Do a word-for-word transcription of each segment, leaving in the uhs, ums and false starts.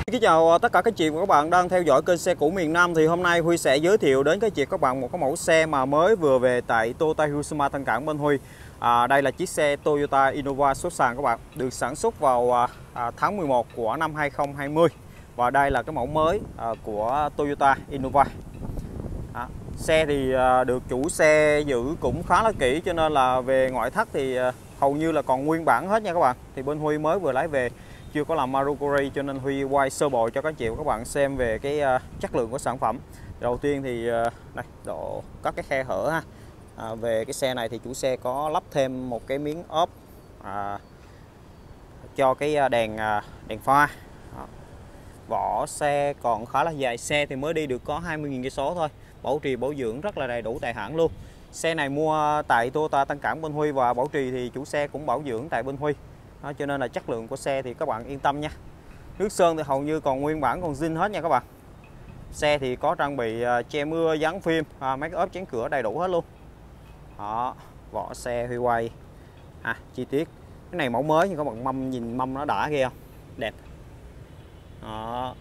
Xin chào tất cả các chị và các bạn đang theo dõi kênh xe cũ miền Nam. Thì hôm nay Huy sẽ giới thiệu đến các chị và các bạn một cái mẫu xe mà mới vừa về tại Toyota Hyundai Smart Tân Cảng bên Huy. à, Đây là chiếc xe Toyota Innova xuất sàn các bạn, được sản xuất vào à, tháng mười một của năm hai không hai không. Và đây là cái mẫu mới à, của Toyota Innova. à, Xe thì à, được chủ xe giữ cũng khá là kỹ, cho nên là về ngoại thất thì à, hầu như là còn nguyên bản hết nha các bạn. Thì bên Huy mới vừa lái về, chưa có làm Maruguri, cho nên Huy quay sơ bộ cho các chị và các bạn xem về cái uh, chất lượng của sản phẩm. Đầu tiên thì uh, đây, độ có cái khe hở ha. À, về cái xe này thì chủ xe có lắp thêm một cái miếng ốp à, cho cái đèn uh, đèn pha. Đó. Vỏ xe còn khá là dài, xe thì mới đi được có hai mươi nghìn cây số thôi. Bảo trì bảo dưỡng rất là đầy đủ tại hãng luôn. Xe này mua tại Toyota Tân Cảng bên Huy, và bảo trì thì chủ xe cũng bảo dưỡng tại bên Huy. Đó, cho nên là chất lượng của xe thì các bạn yên tâm nha. Nước sơn thì hầu như còn nguyên bản, còn zin hết nha các bạn. Xe thì có trang bị uh, che mưa, dán phim, uh, mấy cái ốp chén cửa đầy đủ hết luôn. Đó, vỏ xe Huy quay à, chi tiết. Cái này mẫu mới nhưng các bạn mâm nhìn mâm nó đã ghê không? Đẹp. Đó.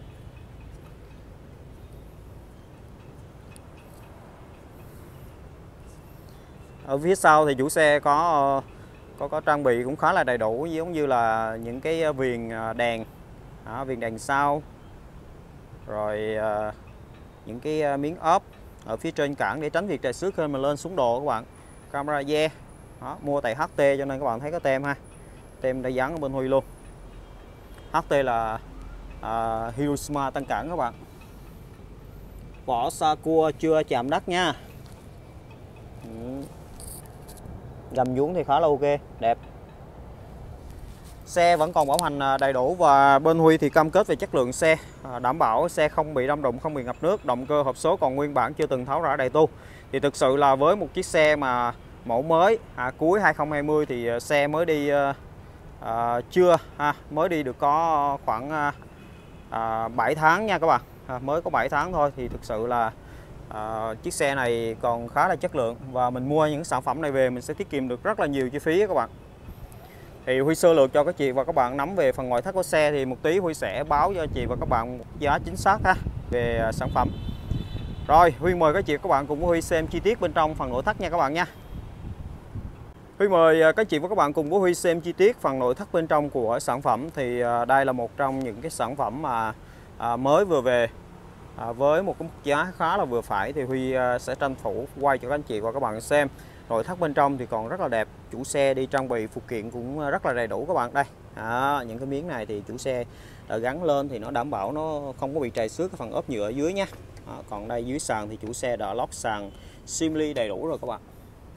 Ở phía sau thì chủ xe có uh, có có trang bị cũng khá là đầy đủ, giống như là những cái viền đèn, à, viền đèn sau, rồi à, những cái miếng ốp ở phía trên cản để tránh việc trầy xước khi mà lên xuống đồ các bạn. Camera rear, đó, mua tại hát tê cho nên các bạn thấy có tem ha, tem đã dán ở bên Huy luôn. hát tê là à, Hyundai Smart Tân Cảng các bạn. Vỏ sa cua chưa chạm đất nha. Ừ. Gầm vuông thì khá là ok, đẹp. Xe vẫn còn bảo hành đầy đủ, và bên Huy thì cam kết về chất lượng xe, đảm bảo xe không bị đâm đụng, không bị ngập nước, động cơ hộp số còn nguyên bản, chưa từng tháo rã đầy tu. Thì thực sự là với một chiếc xe mà mẫu mới à, cuối hai không hai không thì xe mới đi à, chưa à, mới đi được có khoảng à, bảy tháng nha các bạn, à, mới có bảy tháng thôi. Thì thực sự là à, chiếc xe này còn khá là chất lượng, và mình mua những sản phẩm này về mình sẽ tiết kiệm được rất là nhiều chi phí các bạn. Thì Huy sơ lược cho các chị và các bạn nắm về phần ngoại thất của xe, thì một tí Huy sẽ báo cho chị và các bạn một giá chính xác ha về sản phẩm. Rồi Huy mời các chị và các bạn cùng với Huy xem chi tiết bên trong phần nội thất nha các bạn nha. Huy mời các chị và các bạn cùng với Huy xem chi tiết phần nội thất bên trong của sản phẩm. Thì đây là một trong những cái sản phẩm mà à, mới vừa về, à, với một cái mức giá khá là vừa phải, thì Huy sẽ tranh thủ quay cho các anh chị và các bạn xem. Nội thất bên trong thì còn rất là đẹp, chủ xe đi trang bị phụ kiện cũng rất là đầy đủ các bạn. Đây, à, những cái miếng này thì chủ xe đã gắn lên thì nó đảm bảo nó không có bị trầy xước cái phần ốp nhựa ở dưới nha. À, còn đây dưới sàn thì chủ xe đã lót sàn Simli đầy đủ rồi các bạn.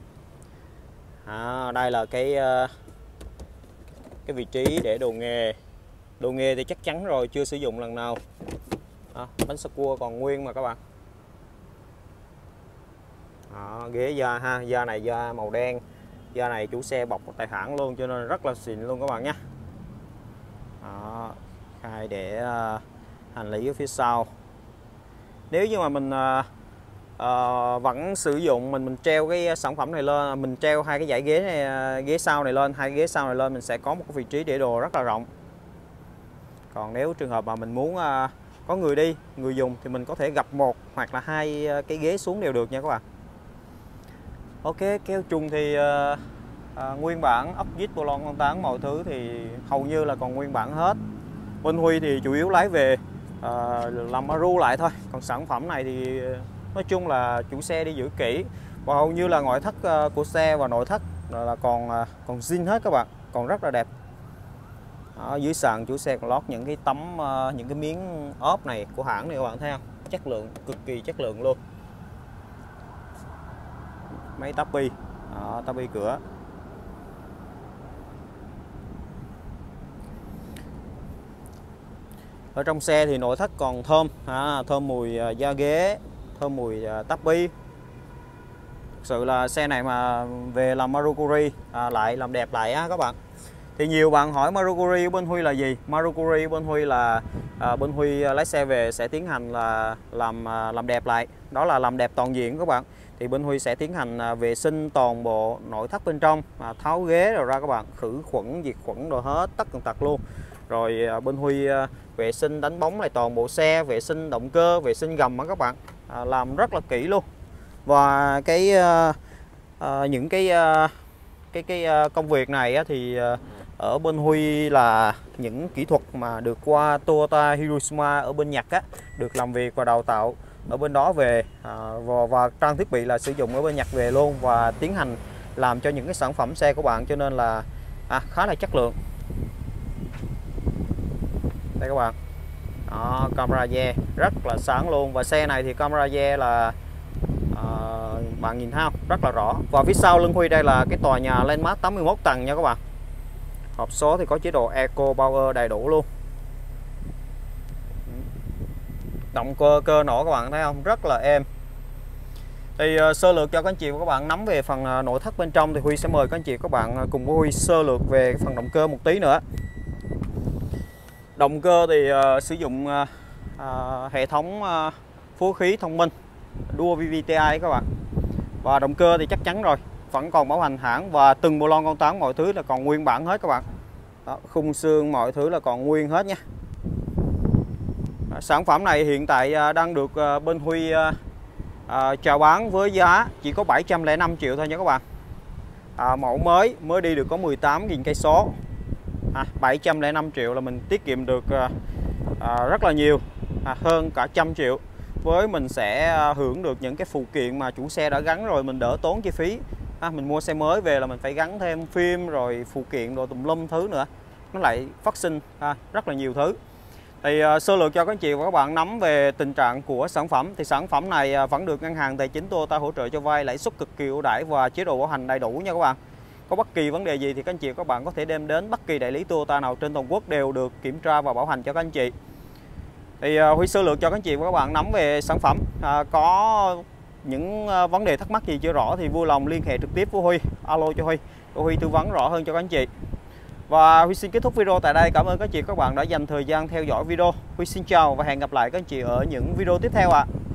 À, đây là cái cái vị trí để đồ nghề. Đồ nghề thì chắc chắn rồi, chưa sử dụng lần nào. À, bánh xe cua còn nguyên mà các bạn. Đó, ghế da ha, da này da màu đen, da này chủ xe bọc tại hãng luôn, cho nên rất là xịn luôn các bạn nhé. Đó, khai để uh, hành lý ở phía sau. Nếu như mà mình uh, uh, vẫn sử dụng mình mình treo cái sản phẩm này lên, mình treo hai cái dãy ghế này, ghế sau này lên, hai ghế sau này lên, mình sẽ có một cái vị trí để đồ rất là rộng. Còn nếu trường hợp mà mình muốn uh, có người đi, người dùng thì mình có thể gập một hoặc là hai cái ghế xuống đều được nha các bạn. Ok, keo trùng thì uh, uh, nguyên bản, ốc vít, bộ lon con tán, mọi thứ thì hầu như là còn nguyên bản hết. Bên Huy thì chủ yếu lái về uh, làm Maru lại thôi. Còn sản phẩm này thì nói chung là chủ xe đi giữ kỹ, và hầu như là ngoại thất uh, của xe và nội thất là còn uh, còn zin hết các bạn, còn rất là đẹp. Ở dưới sàn chủ xe còn lót những cái tấm uh, những cái miếng ốp này của hãng này các bạn thấy không? Chất lượng, cực kỳ chất lượng luôn. Mấy tapi, đó, tapi cửa. Ở trong xe thì nội thất còn thơm, à, thơm mùi da ghế, thơm mùi tapi. Thực sự là xe này mà về làm Maruguri à, lại làm đẹp lại á các bạn. Thì nhiều bạn hỏi Maruguri bên Huy là gì? Maruguri bên Huy là à, bên Huy lái xe về sẽ tiến hành là làm à, làm đẹp lại, đó là làm đẹp toàn diện các bạn. Thì bên Huy sẽ tiến hành à, vệ sinh toàn bộ nội thất bên trong, à, tháo ghế rồi ra các bạn, khử khuẩn, diệt khuẩn rồi hết tất tần tật luôn. Rồi à, bên Huy à, vệ sinh đánh bóng lại toàn bộ xe, vệ sinh động cơ, vệ sinh gầm á các bạn, à, làm rất là kỹ luôn. Và cái à, à, những cái à, cái cái à, công việc này á, thì à, ở bên Huy là những kỹ thuật mà được qua Toyota Hiroshima ở bên Nhật á, được làm việc và đào tạo ở bên đó về, à, và, và trang thiết bị là sử dụng ở bên Nhật về luôn, và tiến hành làm cho những cái sản phẩm xe của bạn, cho nên là à, khá là chất lượng. Đây các bạn, đó, camera rear rất là sáng luôn, và xe này thì camera rear là à, bạn nhìn thấy không, rất là rõ. Và phía sau lưng Huy đây là cái tòa nhà Landmark tám mươi mốt tầng nha các bạn. Hộp số thì có chế độ Eco Power đầy đủ luôn. Động cơ cơ nổ các bạn thấy không, rất là êm. Thì uh, sơ lược cho các anh chị và các bạn nắm về phần uh, nội thất bên trong, thì Huy sẽ mời các anh chị và các bạn uh, cùng với Huy sơ lược về phần động cơ một tí nữa. Động cơ thì uh, sử dụng uh, uh, hệ thống uh, phối khí thông minh Dual vê vê tê i các bạn. Và động cơ thì chắc chắn rồi, vẫn còn bảo hành hãng, và từng bộ lon con tám mọi thứ là còn nguyên bản hết các bạn. Đó, khung xương mọi thứ là còn nguyên hết nha. Đó, sản phẩm này hiện tại uh, đang được uh, bên Huy uh, À, chào bán với giá chỉ có bảy trăm lẻ năm triệu thôi nha các bạn. À, mẫu mới mới đi được có mười tám nghìn cây số, à, bảy trăm lẻ năm triệu là mình tiết kiệm được à, à, rất là nhiều, à, hơn cả trăm triệu. Với mình sẽ hưởng được những cái phụ kiện mà chủ xe đã gắn rồi, mình đỡ tốn chi phí. À, mình mua xe mới về là mình phải gắn thêm phim rồi phụ kiện rồi tùm lum thứ nữa, nó lại phát sinh à, rất là nhiều thứ. Thì uh, sơ lược cho các anh chị và các bạn nắm về tình trạng của sản phẩm. Thì sản phẩm này uh, vẫn được ngân hàng tài chính Toyota hỗ trợ cho vay lãi suất cực kỳ ưu đãi và chế độ bảo hành đầy đủ nha các bạn. Có bất kỳ vấn đề gì thì các anh chị và các bạn có thể đem đến bất kỳ đại lý Toyota nào trên toàn quốc đều được kiểm tra và bảo hành cho các anh chị. Thì uh, Huy sơ lược cho các anh chị và các bạn nắm về sản phẩm. Uh, có những uh, vấn đề thắc mắc gì chưa rõ thì vui lòng liên hệ trực tiếp với Huy, alo cho Huy, để Huy tư vấn rõ hơn cho các anh chị. Và Huy xin kết thúc video tại đây. Cảm ơn các anh chị các bạn đã dành thời gian theo dõi video. Huy xin chào và hẹn gặp lại các anh chị ở những video tiếp theo ạ. À.